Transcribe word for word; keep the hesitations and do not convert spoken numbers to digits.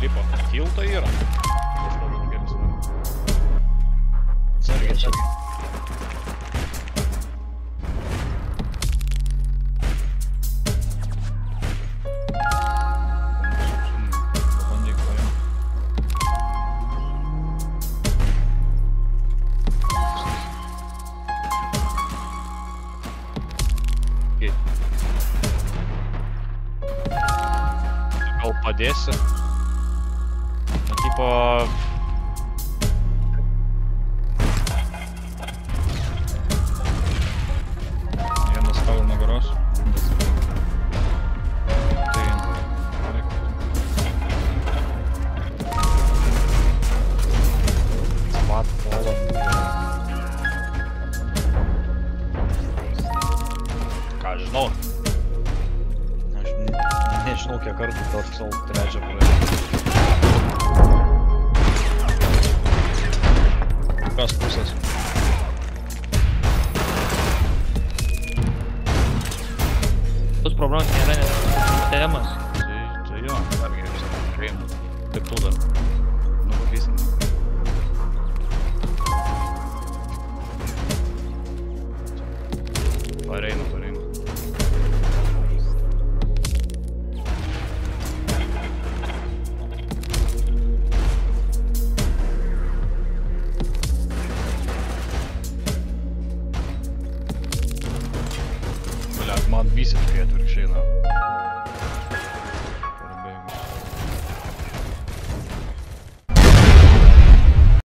lipo. Tilto yra. Sargiai, sargiai. Pabandyk paimti. Gal padėsi? Na, tipo... Vienas kavų nugaros. Tai... Svat polą. Ką žinau? Aš nežinau, kiek kartų Dark Souls trečią praėjau. Kas pusės? Tos problemos nėra temas. Tai, tai jo, dar geriau, sakau, prieimu. Taip tu dar.